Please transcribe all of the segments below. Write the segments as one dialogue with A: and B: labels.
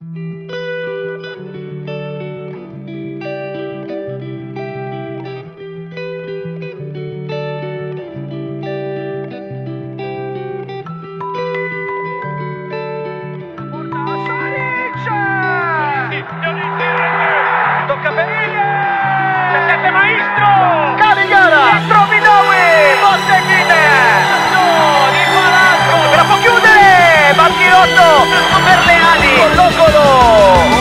A: Tocca per c'è sempre Maestro, Caligara, Trovidawi, Botteghine, di Palazzo, che la può chiudere, Martirotto, per Leali, con l'Ocolo,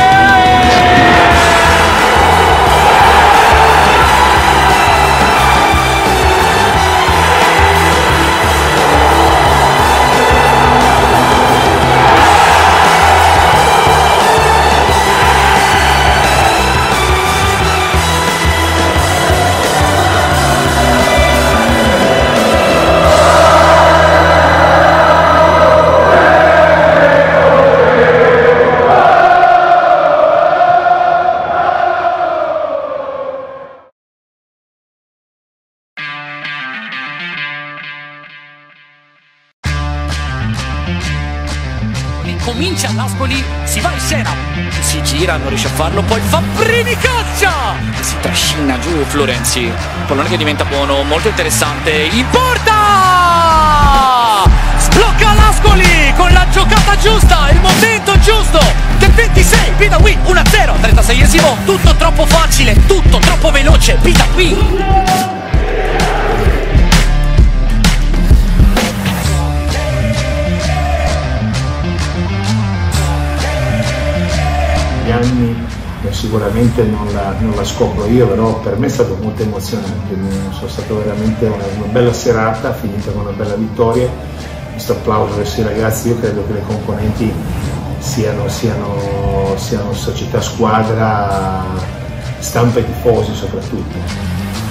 B: comincia all'Ascoli, si va in scena, si gira, non riesce a farlo, poi Fabbrini caccia e si trascina giù Florenzi, pallone che diventa buono, molto interessante, in porta! Sblocca l'Ascoli con la giocata giusta, il momento giusto del 26, Bidawin 1-0, 36esimo, tutto troppo facile, tutto troppo veloce, Bidawin.
C: Anni sicuramente non la scopro io, però per me è stato molto emozionante, sono stata veramente una bella serata finita con una bella vittoria. Questo applauso verso i ragazzi, io credo che le componenti siano società, squadra, stampa e tifosi soprattutto.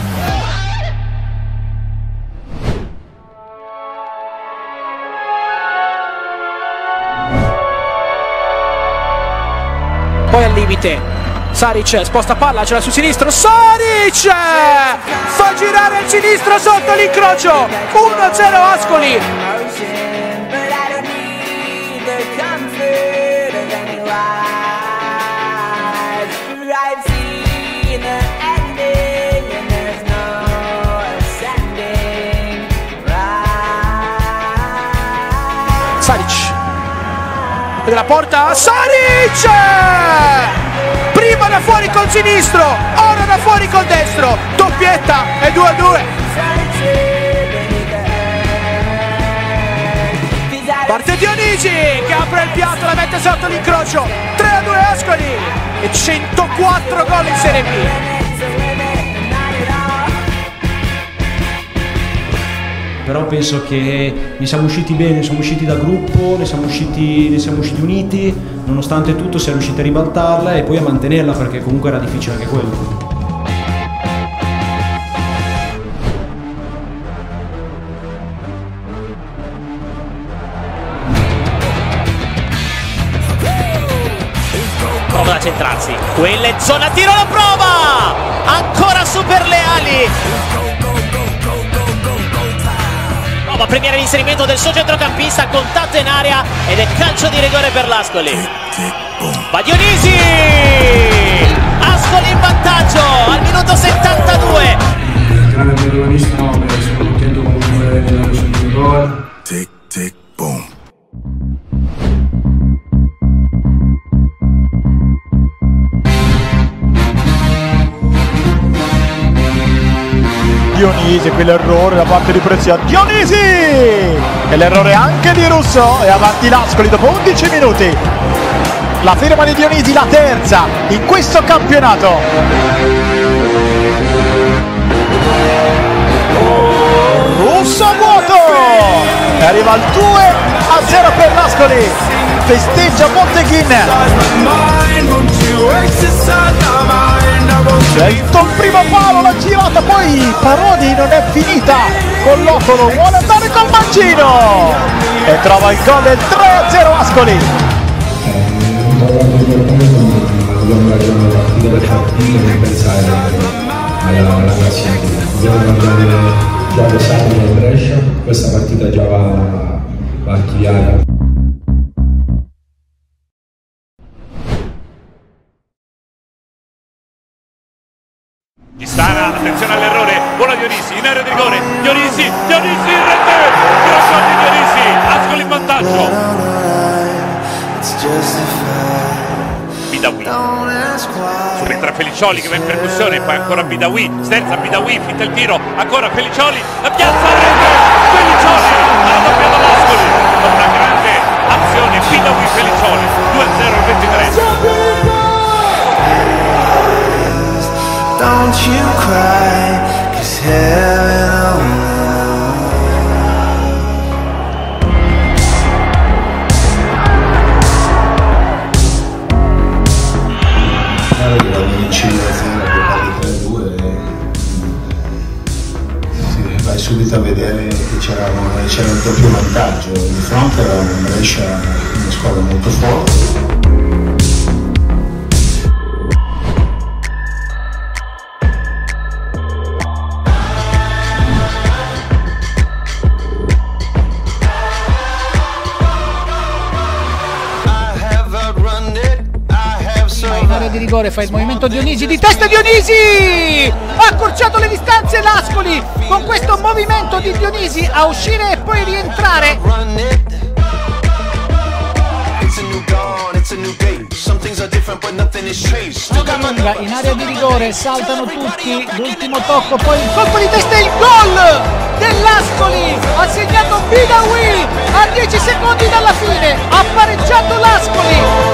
B: Poi al limite Saric sposta palla, ce l'ha sul sinistro, Saric fa girare il sinistro sotto l'incrocio, 1-0 Ascoli. Saric della porta, Saric prima da fuori col sinistro, ora da fuori col destro, doppietta e 2-2. Parte Dionisi che apre il piatto, la mette sotto l'incrocio, 3-2 Ascoli e 104 gol in Serie B.
D: Però penso che ne siamo usciti bene, siamo usciti da gruppo, ne siamo usciti uniti, nonostante tutto siamo riusciti a ribaltarla e poi a mantenerla, perché comunque era difficile anche quello.
B: Prova da centrarsi, quella è zona tiro, la prova! Ancora super Leali! Va a premiare l'inserimento del suo centrocampista, contatto in area ed è calcio di rigore per l'Ascoli. Va Dionisi! Ascoli in vantaggio al minuto 72.
E: Grande protagonista, sono contento comunque della ricevuta di gol.
F: Tic tic boom.
G: Dionisi, quell'errore da parte di Prezia, Dionisi! E l'errore anche di Russo, e avanti l'Ascoli dopo 11 minuti. La firma di Dionisi, la terza in questo campionato. Russo a vuoto! E arriva il 2-0 per l'Ascoli. Festeggia Botteghine. Sento il primo palo, la girata, poi Parodi non è finita con l'Ocolo, vuole andare col mancino e trova il gol del 3-0 Ascoli.
E: Dobbiamo ragionare la partita per non pensare alla classifica. Dobbiamo guardare già lo sabato a Brescia, questa partita già va archiviata.
F: attenzione all'errore, buona Dionisi in area di rigore, Dionisi in rete, gran gol di Dionisi, Ascoli in vantaggio. Bidawi, subentra Felicioli che va in percussione, poi ancora Bidawi, sterza Bidawi, finta il tiro, ancora Felicioli, la piazza a rete, Felicioli, ha doppiato l'Ascoli, con una grande azione, Bidawi Felicioli, 2-0 al 23.
H: Don't you cry, 'cause heaven
E: vai subito a vedere che c'era un doppio vantaggio. Di fronte era un Brescia, una squadra molto forte.
I: Di rigore fa il movimento Dionisi, di testa Dionisi, ha accorciato le distanze l'Ascoli con questo movimento di Dionisi a uscire e poi rientrare. Lunga in area di rigore, saltano tutti, l'ultimo tocco, poi il colpo di testa e il gol dell'Ascoli, ha segnato Bidawi a 10 secondi dalla fine, ha pareggiato l'Ascoli.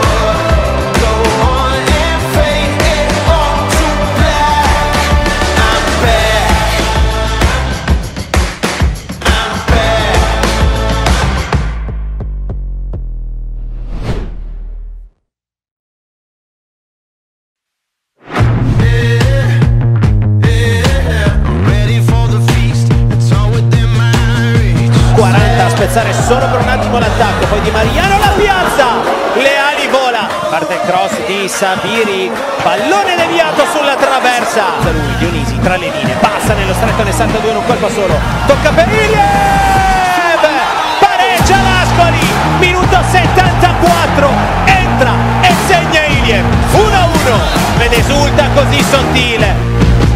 J: Spezzare solo per un attimo l'attacco, poi Di Mariano la piazza, Leali vola, parte il cross di Sabiri, pallone deviato sulla traversa, lui Dionisi tra le linee, passa nello stretto, ne salta due in un colpo solo, tocca per Iliev, pareggia l'Ascoli, minuto 74, entra e segna Iliev, 1-1, ed esulta così sottile.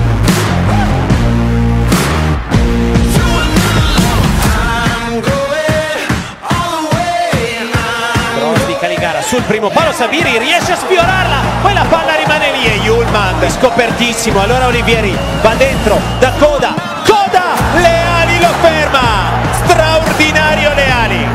J: Sul primo palo Sabiri riesce a sfiorarla, poi la palla rimane lì e Ullman scopertissimo, allora Olivieri va dentro da Coda, Leali lo ferma, straordinario Leali,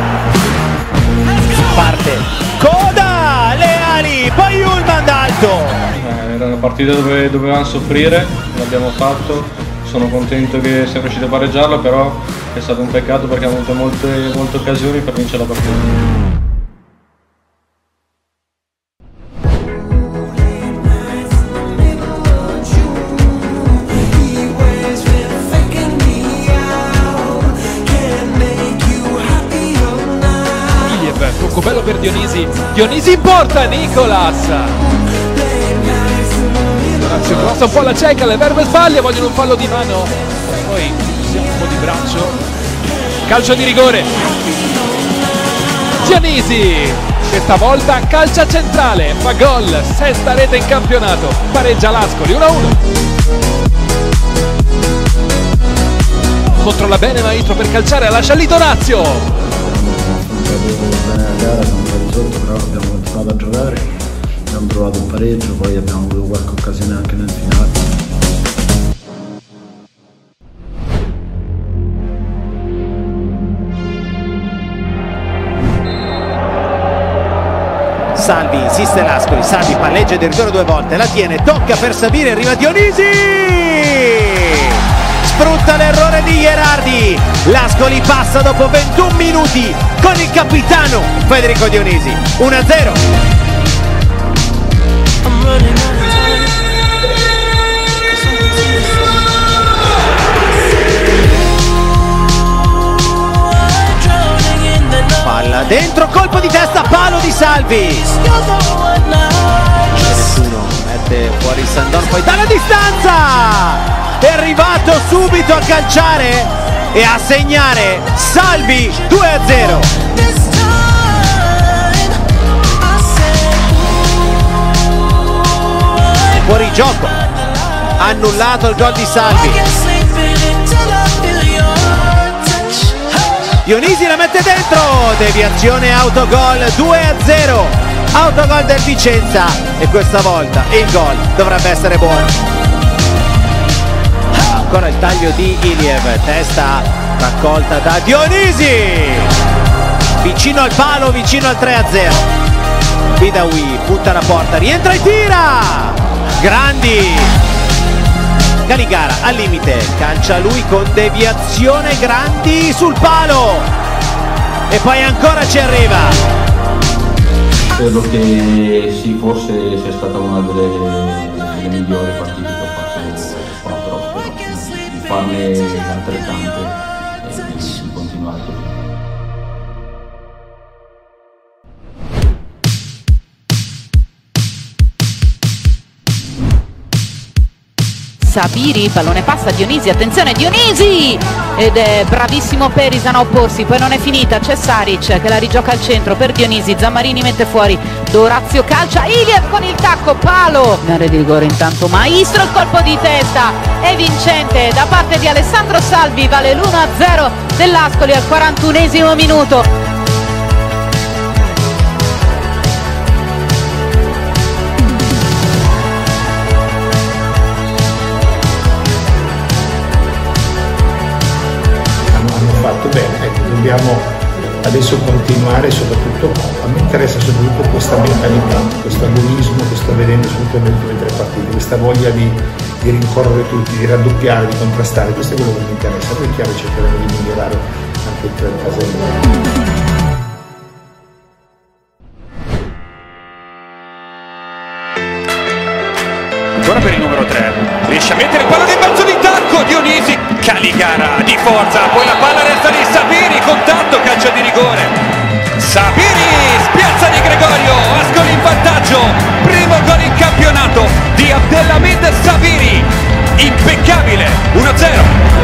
J: parte Coda, Leali, poi Ullman d'alto.
K: Era una partita dove dovevamo soffrire, l'abbiamo fatto, sono contento che siamo riusciti a pareggiarla, però è stato un peccato perché abbiamo avuto molte occasioni per vincere la partita.
L: Tocco bello per Dionisi, Dionisi in porta, Nicolas si crossa un po' la cieca, le verbe sbaglia, vogliono un fallo di mano, poi un po' di braccio, calcio di rigore, Dionisi questa volta calcia centrale, fa gol, sesta rete in campionato, pareggia l'Ascoli 1-1. Controlla bene Maestro per calciare, lascia lì Donazio.
E: Bene la gara, siamo stati sotto, però abbiamo continuato a giocare, abbiamo trovato un pareggio, poi abbiamo avuto qualche occasione anche nel finale.
J: Salvi insiste l'Ascoli, Salvi palleggia di ritorno due volte, la tiene, tocca per Sabiri, arriva Dionisi, sfrutta l'errore di Gherardi, l'Ascoli passa dopo 21 minuti con il capitano Federico Dionisi, 1-0. Palla dentro, colpo di testa, palo di Salvi. Nessuno mette fuori il Sandon, poi dalla distanza è arrivato subito a calciare e a segnare Salvi, 2-0. Fuori gioco, annullato il gol di Salvi. Dionisi la mette dentro, deviazione, autogol, 2-0, autogol del Vicenza, e questa volta il gol dovrebbe essere buono. Ancora il taglio di Iliev, testa raccolta da Dionisi, vicino al palo, vicino al 3-0. Bidawi butta la porta, rientra e tira, Grandi. Caligara al limite, calcia lui con deviazione, Grandi sul palo e poi ancora ci arriva.
M: Credo che sì, forse sia stata una delle migliori partite che ho fatto qua, però spero di farne altrettante e di continuare così.
N: Sabiri, pallone passa, Dionisi, attenzione Dionisi, ed è bravissimo Perisan a opporsi, poi non è finita, c'è Saric che la rigioca al centro per Dionisi, Zammarini mette fuori, Dorazio calcia, Iliev con il tacco, palo, in area di rigore intanto Maestro, il colpo di testa è vincente da parte di Alessandro Salvi, vale l'1-0 dell'Ascoli al 41esimo minuto.
C: Fatto bene, ecco, dobbiamo adesso continuare, soprattutto a me interessa soprattutto questa mentalità, questo agonismo che sto vedendo soprattutto nelle ultime 3 partite, questa voglia di rincorrere tutti, di raddoppiare, di contrastare, questo è quello che mi interessa. Poi è chiaro, cercheremo di migliorare anche il 30.
F: Ancora per il numero 3, riesce a mettere il pallone in mezzo di tacco, Dionisi, Caligara di forza, poi la palla resta lì, Sabiri, contatto, calcio di rigore, Sabiri, spiazza di Gregorio, Ascoli in vantaggio, primo gol in campionato di Abdelhamid Sabiri, impeccabile, 1-0.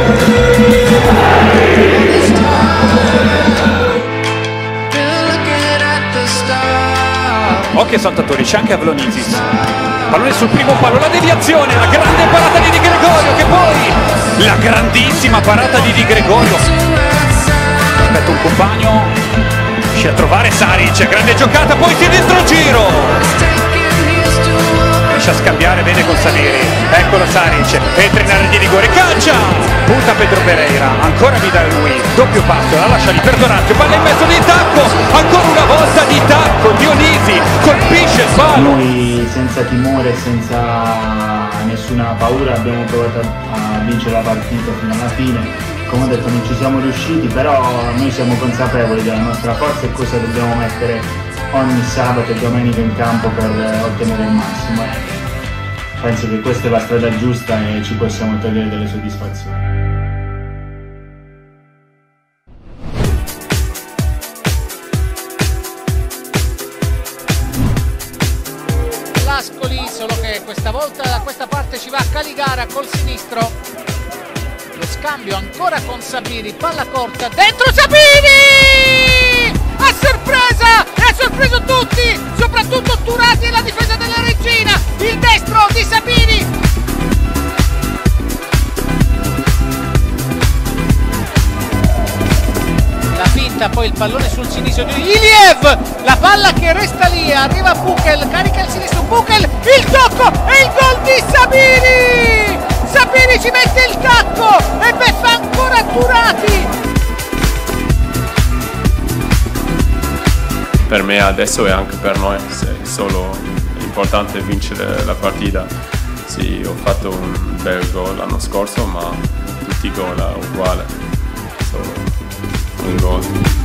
F: Occhio ai saltatori, c'è anche Avlonisis. Pallone sul primo palo, la deviazione, la grande parata di Di Gregorio, che poi la grandissima parata di Di Gregorio. Aspetta un compagno, riesce a trovare Saric, grande giocata, poi sinistro giro. Riesce a scambiare bene con Sabiri, eccolo Saric, entra in area di rigore, calcia, punta Pedro Pereira, ancora Bidawi, doppio passo, la lascia lì per Dorazio, palla in mezzo di tacco, ancora una volta di tacco, Dionisi colpisce il palo.
O: Noi senza timore, senza nessuna paura abbiamo provato a vincere la partita fino alla fine. Come ho detto, non ci siamo riusciti, però noi siamo consapevoli della nostra forza e cosa dobbiamo mettere ogni sabato e domenica in campo per ottenere il massimo. Penso che questa è la strada giusta e ci possiamo togliere delle soddisfazioni.
I: L'Ascoli, solo che questa volta da questa parte ci va Caligara col sinistro. Lo scambio ancora con Sabiri, palla corta, dentro Sabiri! A sorpresa! E ha sorpreso tutti, soprattutto Turati e la difesa della Regina, il destro di Sabiri! La finta, poi il pallone sul sinistro di Iliev, la palla che resta lì, arriva Buchel, carica il sinistro, Buchel, il tocco e il gol di Sabiri! Sabiri ci mette il tacco e beffa ancora Turati.
P: Per me adesso e anche per noi è solo importante vincere la partita. Sì, ho fatto un bel gol l'anno scorso, ma tutti i gol uguali, solo un gol.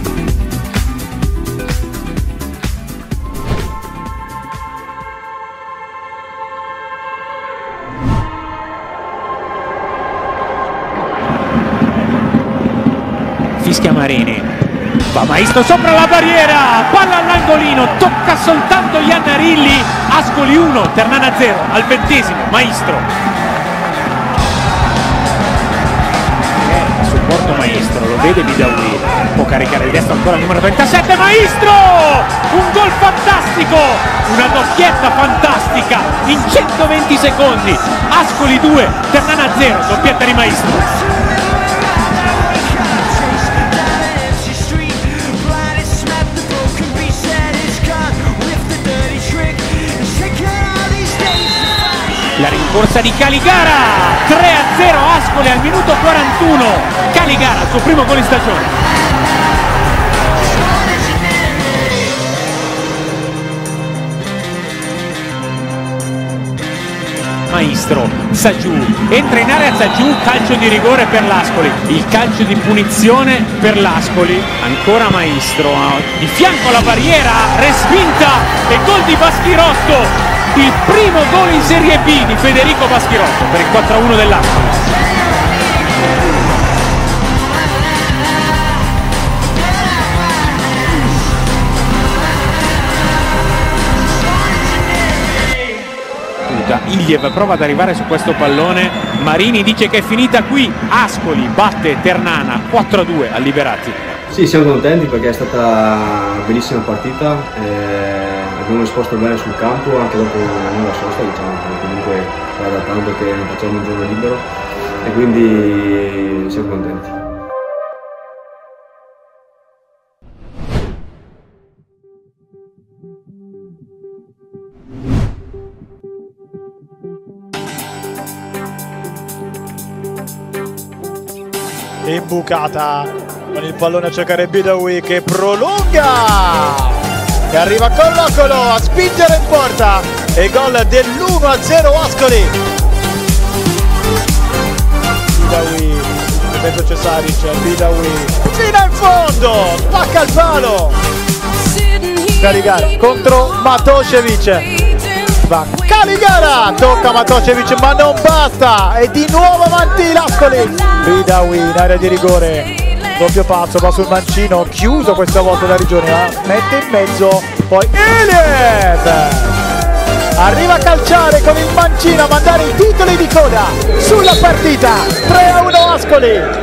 J: Fischia Marini, va Maestro sopra la barriera, palla all'angolino, tocca soltanto Iannarilli, Ascoli 1, Ternana 0 al 20esimo, Maestro. Supporto Maestro, lo vede Bidawi, può caricare il destro ancora il numero 37, Maestro! Un gol fantastico,
L: una doppietta fantastica in 120 secondi. Ascoli 2, Ternana 0, doppietta di Maestro. La rincorsa di Caligara, 3-0 Ascoli al minuto 41, Caligara il suo primo gol in stagione. Maestro, Saggiù, entra in area Saggiù, calcio di rigore per l'Ascoli, il calcio di punizione per l'Ascoli, ancora Maestro, di fianco alla barriera, respinta e gol di Baschirotto. Il primo gol in Serie B di Federico Baschirotto per il 4-1 dell'Ascoli. Iliev prova ad arrivare su questo pallone, Marini dice che è finita qui, Ascoli batte Ternana 4-2 a Liberati.
Q: Sì, siamo contenti perché è stata una bellissima partita, abbiamo risposto bene sul campo anche dopo una lunga sosta, diciamo che comunque era da tanto che non facciamo un giorno libero e quindi siamo contenti.
G: Imbucata con il pallone a cercare Bidawi che prolunga e arriva con l'Ocolo a spingere in porta e gol dell'1-0 Ascoli. Bidawi, dentro c'è Saric, Bidawi fino in fondo, spacca il palo. Caligara contro Matošević. Va Caligara, tocca Matošević ma non basta e di nuovo avanti l'Ascoli. Bidawi in area di rigore, doppio passo, va sul mancino, chiuso questa volta da Rigione, mette in mezzo, poi Iliev arriva a calciare con il mancino a mandare i titoli di coda sulla partita. 3-1 Ascoli.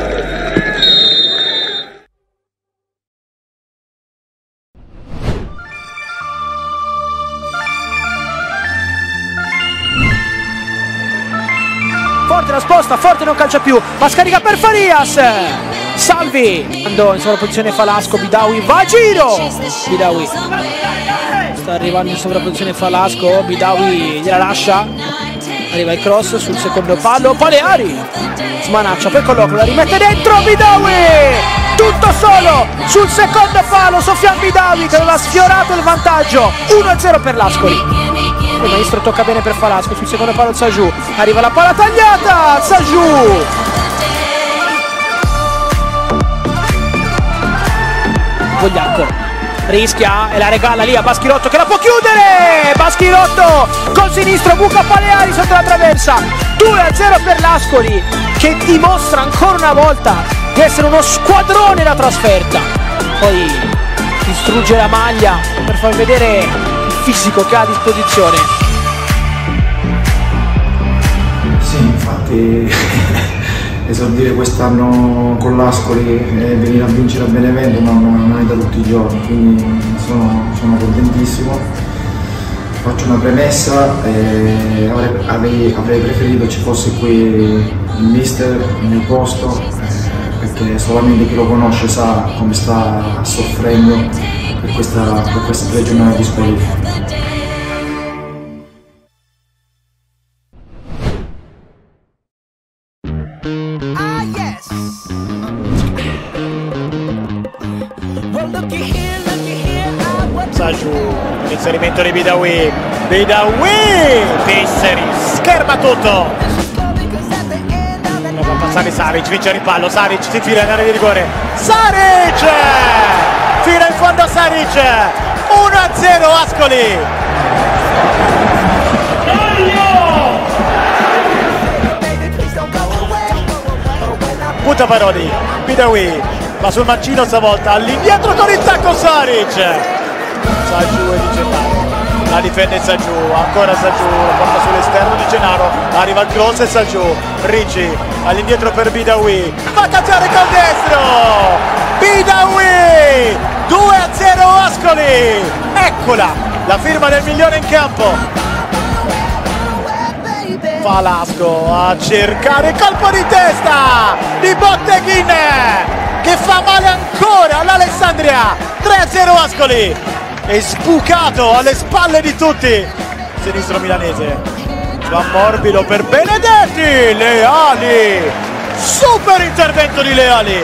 I: Forte la sposta, Forte non calcia più, ma scarica per Farias. Salvi andò in sovrapposizione Falasco, Bidawi va a giro, Bidawi sta arrivando in sovrapposizione Falasco, Bidawi gliela lascia, arriva il cross sul secondo palo, Paleari smanaccia, poi colloca, la rimette dentro, Bidawi tutto solo sul secondo palo, Sofian Bidawi che aveva sfiorato il vantaggio. 1-0 per l'Ascoli. Il Maestro tocca bene per Falasco, sul secondo palo Saggiù, arriva la palla tagliata, Saggiù Vogliacco rischia e la regala lì a Baschirotto che la può chiudere, Baschirotto col sinistro buca Paleari sotto la traversa. 2-0 per l'Ascoli che dimostra ancora una volta di essere uno squadrone da trasferta, poi distrugge la maglia per far vedere il fisico che ha a disposizione.
C: Sì, infatti esordire quest'anno con l'Ascoli e venire a vincere a Benevento non è da tutti i giorni, quindi sono contentissimo. Faccio una premessa, avrei preferito ci fosse qui il mister nel mio posto, perché solamente chi lo conosce sa come sta soffrendo per queste 3 giornate di squalifica.
G: Saggiù, l'inserimento di Bidawi, Pisseri, scherma tutto, va a passare Saric, vince il ripallo, Saric si infila in area di rigore, Saric, fino in fondo Saric, 1-0 Ascoli. Butta Paroli, Bidawi va sul mancino stavolta, all'indietro con il tacco Saric. Saggiù e Di Gennaro, la difende Saggiù, ancora Saggiù, la porta sull'esterno Di Gennaro, arriva il cross e Saggiù, Ricci all'indietro per Bidawi, va a cacciare col destro, Bidawi, 2-0 Ascoli, eccola la firma del migliore in campo. Falasco a cercare colpo di testa di Botteghin che fa male ancora all'Alessandria. 3-0 Ascoli, è sbucato alle spalle di tutti. Sinistro milanese, va morbido per Benedetti. Leali, super intervento di Leali.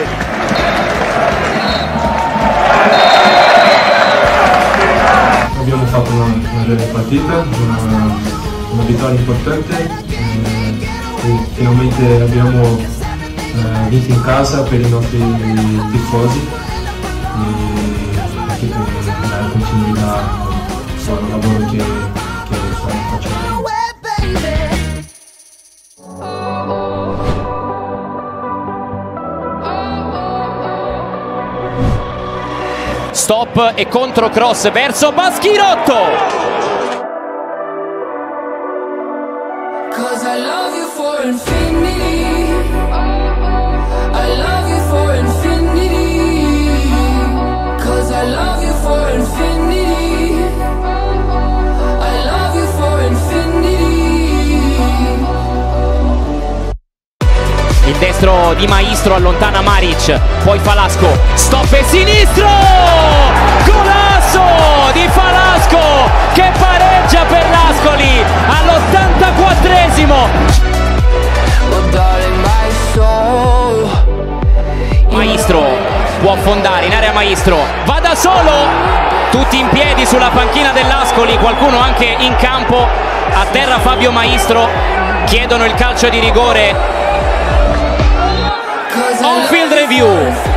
E: Abbiamo fatto una bella partita, una vittoria importante, finalmente abbiamo vinto in casa per i nostri tifosi e anche per dare continuità al lavoro che stiamo facendo.
R: Stop e contro cross verso Baschirotto. Il destro di Maestro allontana Maric, poi Falasco, stop e sinistro! Golasso di Falasco che pareggia per l'Ascoli all'84esimo. Maestro può affondare in area Maestro, va da solo, tutti in piedi sulla panchina dell'Ascoli, qualcuno anche in campo, a terra Fabio Maestro, chiedono il calcio di rigore. On-field review,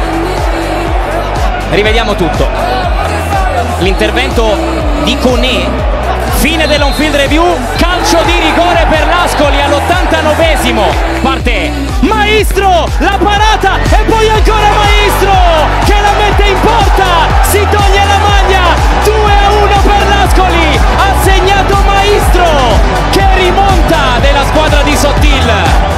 R: rivediamo tutto, l'intervento di Conè, fine dell'on-field review, calcio di rigore per l'Ascoli all'89esimo, parte Maestro, la parata e poi ancora Maestro che la mette in porta, si toglie la maglia, 2-1 per l'Ascoli, ha segnato Maestro che rimonta della squadra di Sottil.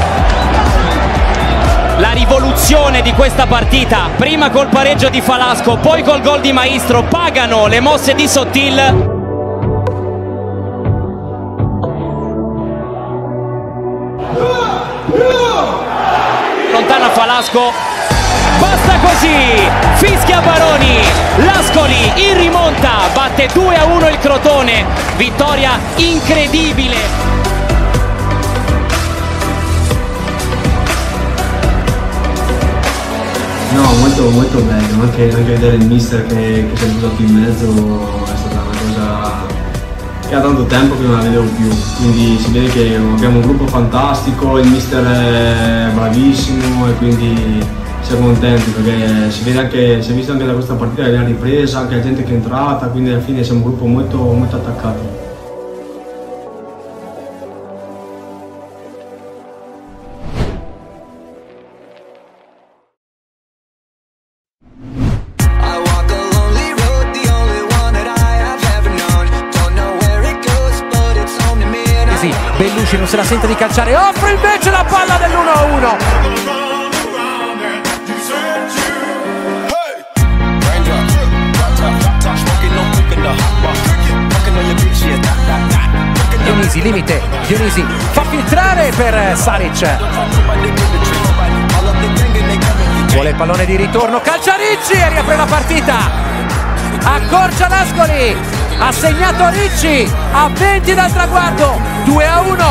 R: La rivoluzione di questa partita, prima col pareggio di Falasco, poi col gol di Maestro, pagano le mosse di Sottil. Lontana Falasco, basta così, fischia Baroni, l'Ascoli in rimonta, batte 2-1 il Crotone, vittoria incredibile.
Q: No, molto bello, anche vedere il mister che si è buttato in mezzo è stata una cosa che da tanto tempo che non la vedevo più, quindi si vede che abbiamo un gruppo fantastico, il mister è bravissimo e quindi siamo contenti perché si è visto anche da questa partita la ripresa, anche la gente che è entrata, quindi alla fine siamo un gruppo molto attaccato.
B: Bellucci non se la sente di calciare, offre invece la palla dell'1-1. Dionisi, limite, Dionisi fa filtrare per Saric. Vuole il pallone di ritorno, calcia Ricci e riapre la partita. Accorcia l'Ascoli, ha segnato Ricci a 20 dal traguardo, 2-1.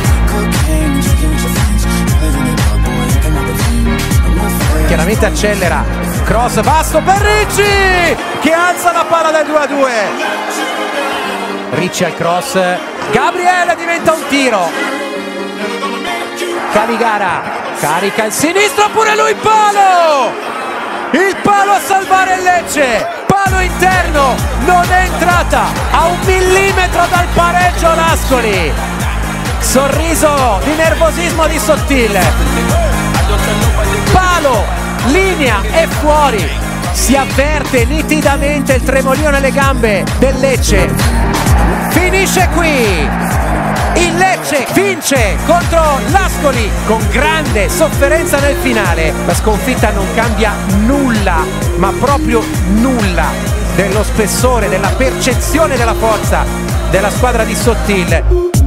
B: Chiaramente accelera, cross vasto per Ricci che alza la palla del 2-2. Ricci al cross, Gabriele diventa un tiro. Caligara carica il sinistro, pure lui il palo a salvare il Lecce, palo interno, non è entrata, a 1 millimetro dal pareggio l'Ascoli. Sorriso di nervosismo di Sottil, palo, linea e fuori, si avverte nitidamente il tremolio nelle gambe del Lecce. Finisce qui, il Lecce vince contro l'Ascoli con grande sofferenza nel finale. La sconfitta non cambia nulla, ma proprio nulla
S: dello spessore, della percezione della forza della squadra di Sottil.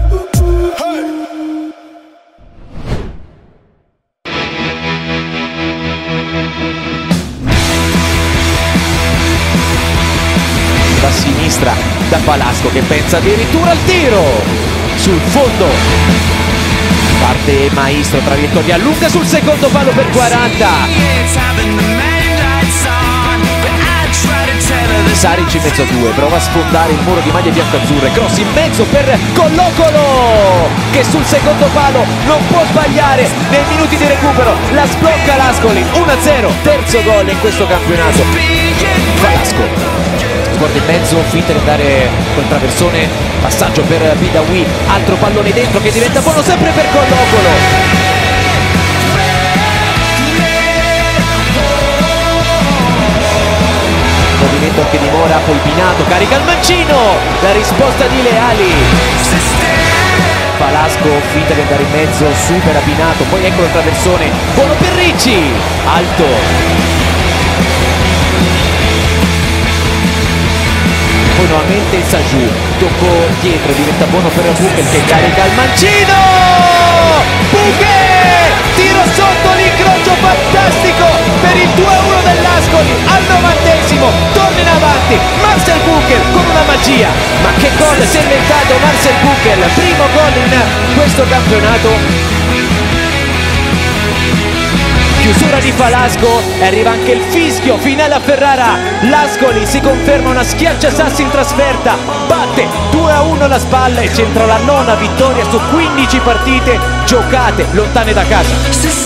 R: Da sinistra, da Falasco che pensa addirittura al tiro sul fondo, parte Maestro, traiettoria lunga sul secondo palo per 40. Saric in mezzo a due, prova a sfondare il muro di maglie bianco-azzurre, cross in mezzo per Collocolo che sul secondo palo non può sbagliare nei minuti di recupero, la sblocca l'Ascoli, 1-0, terzo gol in questo campionato. Falasco, sguardo in mezzo, finta di andare col traversone, passaggio per Bidawi, altro pallone dentro che diventa buono sempre per Collocolo. Movimento anche di Mora, Polpinato, carica il mancino, la risposta di Leali. Falasco finta di andare in mezzo, supera Pinato, poi ecco il traversone, buono per Ricci, alto. Poi nuovamente Sajou, tocco dietro, diventa buono per Bucher che carica il mancino. Bucher, tiro sotto, l'incrocio fantastico per il 2-1 dell'Ascoli al 90esimo, torna in avanti Marcel Bucher con una magia, ma che gol si è inventato Marcel Bucher, primo gol in questo campionato. Chiusura di Falasco e arriva anche il fischio finale a Ferrara. L'Ascoli si conferma una schiacciasassi in trasferta, batte 2-1 la spalla e centra la nona vittoria su 15 partite giocate lontane da casa.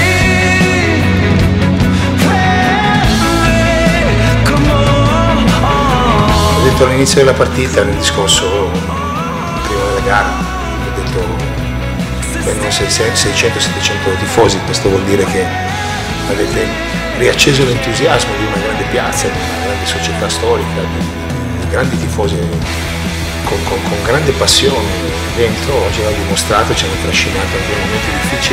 C: Ho detto all'inizio della partita, nel discorso prima della gara, ho detto vengono 600-700 tifosi, questo vuol dire che avete riacceso l'entusiasmo di una grande piazza, di una grande società storica, di grandi tifosi con grande passione dentro. Oggi l'hanno dimostrato, ci hanno trascinato anche in momenti difficili.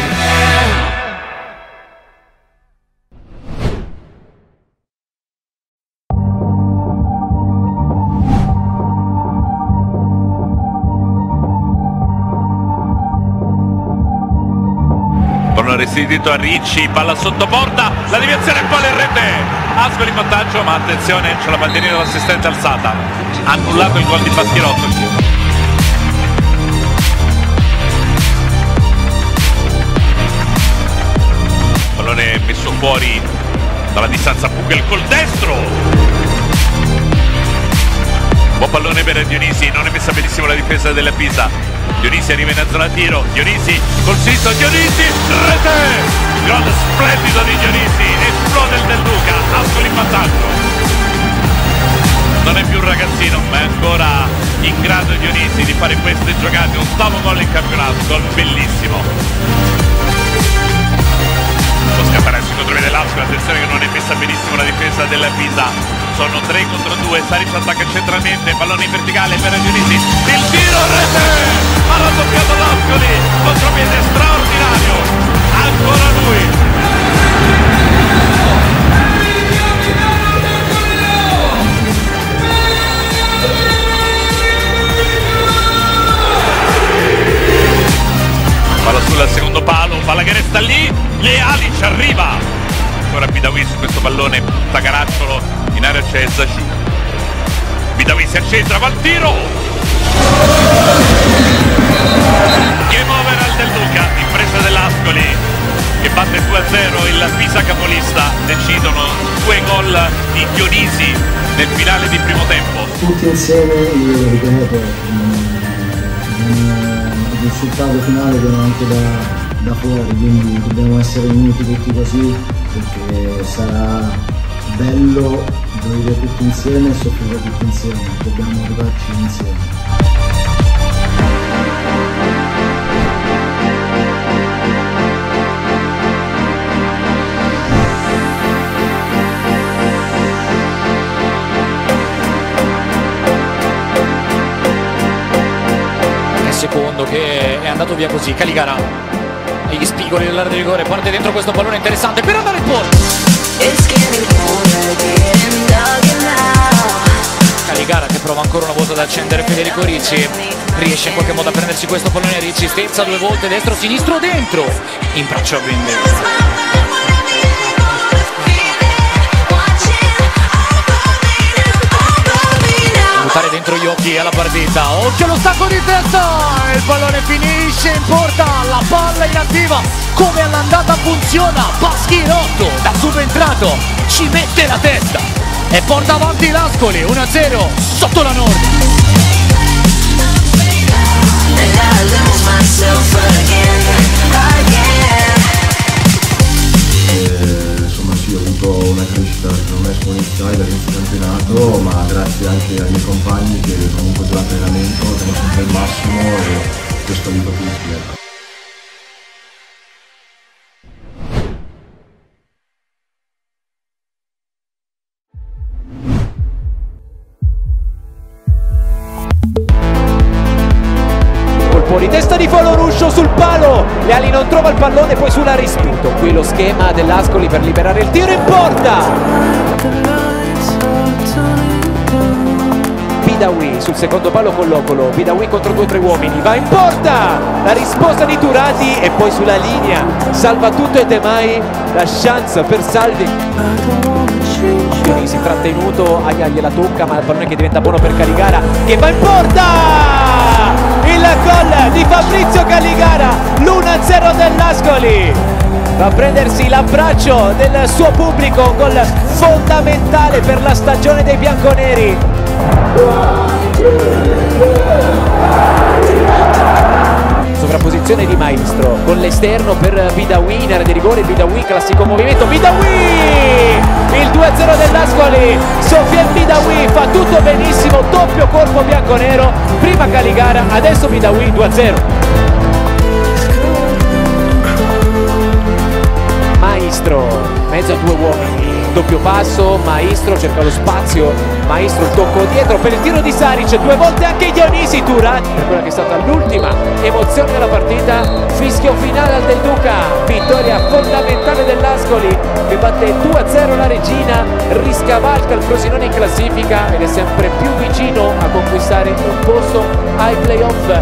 F: Restituito a Ricci, palla sotto porta, la deviazione poi in rete, Ascoli in vantaggio, ma attenzione, c'è la bandierina dell'assistente alzata, annullato il gol di Baschirotto. Pallone messo fuori dalla distanza, Buchel col destro, buon pallone per Dionisi, non è messa benissimo la difesa della Pisa. Dionisi arriva in zona tiro, Dionisi col sinistro, Dionisi, rete! Gol splendido di Dionisi, esplode il Del Duca, Ascoli in vantaggio. Non è più un ragazzino, ma è ancora in grado Dionisi di fare queste giocate, un 8º gol in campionato, gol bellissimo. Può scattare il secondo dell'Ascoli, attenzione che non è messa benissimo la difesa della Pisa. Sono 3 contro 2, Saric attacca centralmente, pallone in verticale per Dionisi, il tiro, rete! Ha raddoppiato l'Ascoli, contropiede straordinario, ancora lui. Palla sul secondo palo, palla che resta lì, Leali ci arriva. Ancora Bidawi su questo pallone, punta Caracciolo, in area c'è Sajou. Bidawi si accentra, va al tiro. Game over al Del Duca, impresa dell'Ascoli che batte 2-0 il Pisa capolista, decidono 2 gol di Dionisi nel finale di primo tempo.
T: Tutti insieme, io ripeto, il risultato finale viene anche da fuori, quindi dobbiamo essere uniti tutti così, perché sarà bello gioire tutti insieme e soffrire tutti insieme, dobbiamo arrivarci insieme.
B: Secondo che è andato via così, Caligara e gli spigoli dell'area di rigore, parte dentro questo pallone interessante per andare in porta. Caligara che prova ancora una volta ad accendere Federico Ricci, riesce in qualche modo a prendersi questo pallone. Ricci stenza 2 volte, destro, sinistro, dentro, in braccio a Bindi. Buttare dentro gli occhi alla partita, occhio allo stacco di testa, il pallone finisce in porta, la palla inattiva, come all'andata funziona, Paschirotto da subentrato ci mette la testa e porta avanti l'Ascoli 1-0 sotto la Nord.
E: Insomma sì, ho avuto una crescita secondo me esponenziale dall'inizio campionato, ma grazie anche ai miei compagni che comunque durante l'allenamento danno sempre il massimo e questo aiuta tutti. Ecco.
J: Fuori testa di Foloruscio sul palo, Leali non trova il pallone, poi sulla respinto. Qui lo schema dell'Ascoli per liberare il tiro in porta. Bidawi sul secondo palo con Locolo, Bidawi contro 2 o 3 uomini, va in porta, la risposta di Turati e poi sulla linea salva tutto e Demai, la chance per Salvi. Si trattenuto, Aia gliela tocca ma il pallone che diventa buono per Caligara che va in porta, il gol di Fabrizio Caligara, l'1-0 dell'Ascoli, va a prendersi l'abbraccio del suo pubblico, un gol fondamentale per la stagione dei bianconeri. Sovrapposizione di Maestro con l'esterno per Bidawi in area di rigore, Bidawi classico movimento, Bidawi il 2-0 dell'Ascoli, Sofian Bidawi fa tutto benissimo, doppio colpo bianconero, prima Caligara, adesso Bidawi 2-0. Maestro mezzo a 2 uomini, doppio passo, Maestro cerca lo spazio, Maestro il tocco dietro per il tiro di Saric, 2 volte anche Dionisi, Turati per quella che è stata l'ultima emozione della partita, fischio finale al Del Duca, vittoria fondamentale dell'Ascoli che batte 2-0 la Regina, riscavalca il Frosinone in classifica ed è sempre più vicino a conquistare un posto ai playoff.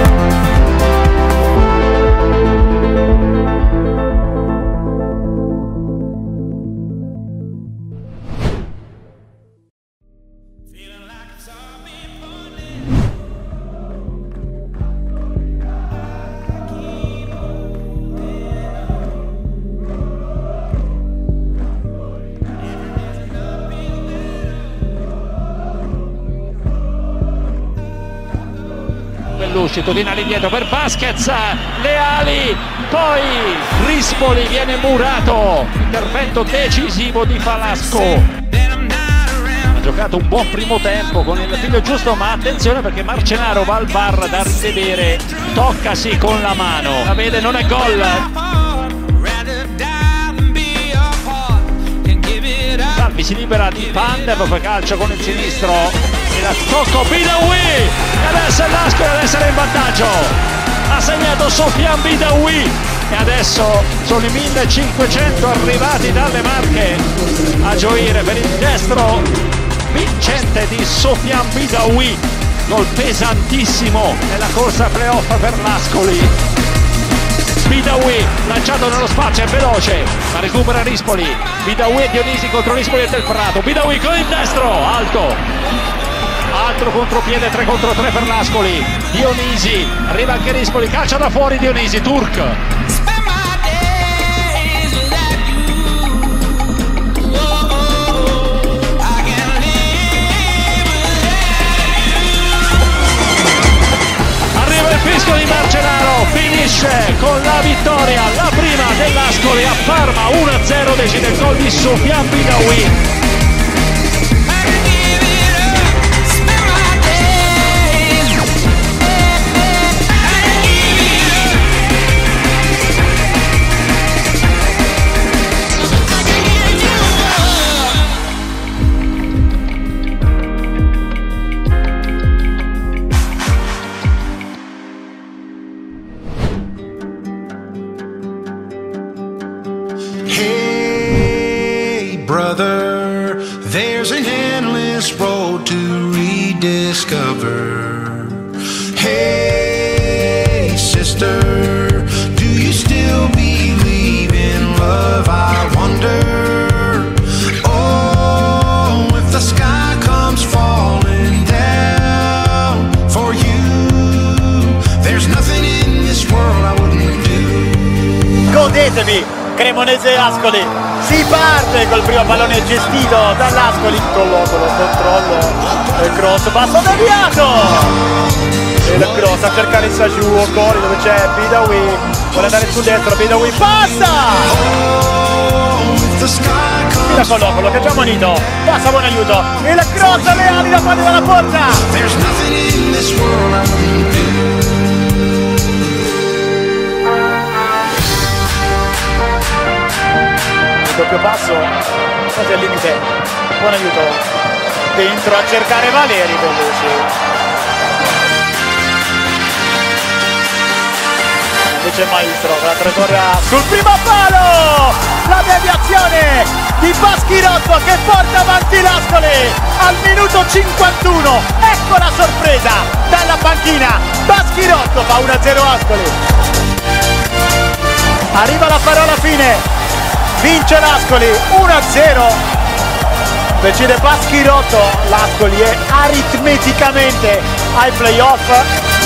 L: Todinali dietro per Vasquez, Leali, poi Rispoli viene murato, intervento decisivo di Falasco. Ha giocato un buon primo tempo con il figlio giusto, ma attenzione perché Marcenaro va al VAR da rivedere, toccasi con la mano, la vede, non è gol. Salvi si libera di Pandev, poi calcio con il sinistro, e la tocco Bidawi e adesso è l'Ascoli ad essere in vantaggio, ha segnato Sofian Bidawi e adesso sono i 1500 arrivati dalle Marche a gioire per il destro vincente di Sofian Bidawi, gol pesantissimo nella corsa playoff per l'Ascoli. Bidawi lanciato nello spazio, è veloce, ma recupera Rispoli, Bidawi e Dionisi contro Rispoli e Del Prato, Bidawi con il destro, alto, altro contropiede, 3 contro 3 per l'Ascoli, Dionisi, arriva anche Rispoli, calcia da fuori Dionisi, Turk. Arriva il fischio di Marcenaro, finisce con la vittoria, la prima dell'Ascoli a Parma, 1-0, decide il gol di Sofian Bidawi.
H: Hey, brother, there's an endless road to rediscover. Hey sister, do you still believe in love? I wonder. Oh, if the sky comes falling down for you, there's nothing in this world I wouldn't do.
G: Godetevi Cremonese Ascoli, si parte col primo pallone gestito dall'Ascoli, Collocolo, controllo e cross, passo deviato e il cross a cercare il Saju, Ocori dove c'è Bidawi, vuole andare sul destro, Bidawi passa, da Collocolo che è già ammonito, passa buon aiuto, il cross alle ali da fuori dalla porta. Doppio passo, quasi al limite, buon aiuto, dentro a cercare Valeri Bellucci. Invece Maestro con la traiettoria sul primo palo, la deviazione di Baschirotto che porta avanti l'Ascoli al minuto 51, ecco la sorpresa dalla panchina, Baschirotto fa 1-0 Ascoli. Arriva la parola fine. Vince l'Ascoli 1-0, decide Baschirotto, l'Ascoli è aritmeticamente ai playoff.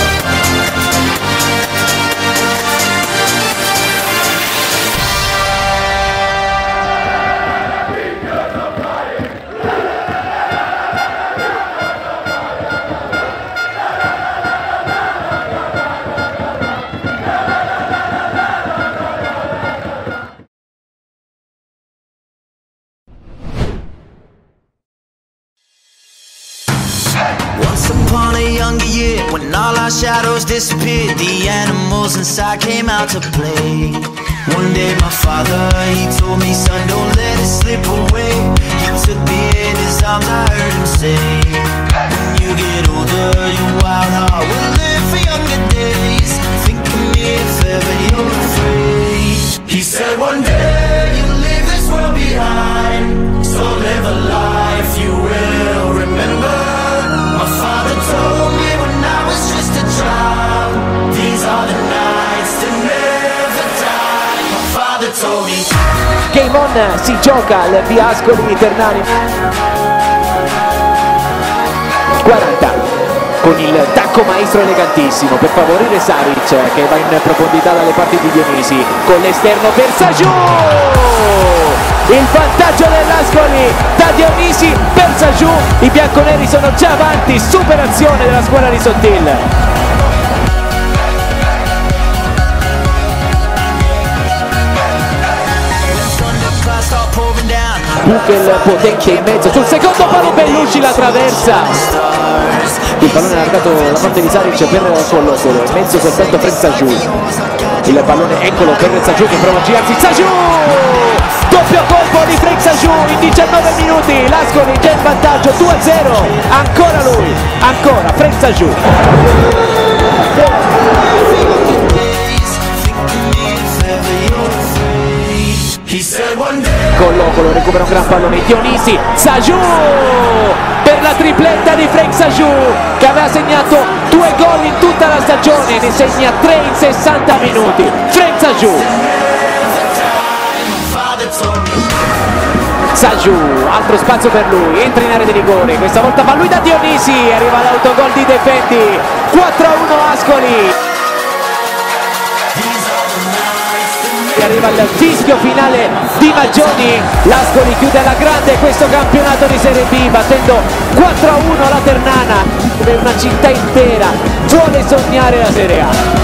H: Once upon a younger year, when all our shadows disappeared, the animals inside came out to play. One day my father, he told me, son, don't let it slip away. He took me in his arms, I heard him say, when you get older, your wild heart will live for younger days. Think of me if ever you're afraid. He said one day you'll leave this world behind, so live a life you will remember. My father told me when I was just a child, these are the nights to never die. My father told me.
J: Game on, si gioca al Ascoli Ternani. 40 con il tacco maestro elegantissimo per favorire Saric che va in profondità dalle parti di Dionisi con l'esterno per Saju. Il vantaggio dell'Ascoli da Dionisi per Saju, i bianconeri sono già avanti, superazione della squadra di Sottil. Buchel potente in mezzo sul secondo palo, Bellucci la traversa. Il pallone allargato da parte di Saric per Collocolo, in mezzo soltanto per Saju. Il pallone eccolo per Saju che prova a girarsi, Saju! Doppio colpo di Frank Saju in 19 minuti, l'Ascoli già in vantaggio 2-0, ancora lui, ancora Frank Saju. Collocolo recupera un gran pallone, Dionisi, Saju per la tripletta di Frank Saju che aveva segnato 2 gol in tutta la stagione, ne segna 3 in 60 minuti. Frank Saju. Saju, altro spazio per lui, entra in area di rigore, questa volta va lui da Dionisi, arriva l'autogol di Defendi, 4-1 Ascoli. Arriva il fischio finale di Maggioni, l'Ascoli chiude alla grande questo campionato di Serie B battendo 4-1 la Ternana, dove una città intera vuole sognare la Serie A.